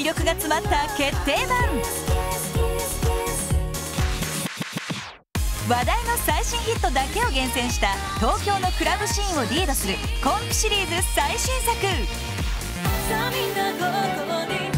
魅力が詰まった決定版。話題の最新ヒットだけを厳選した東京のクラブシーンをリードするコンプシリーズ最新作。さあみんなここに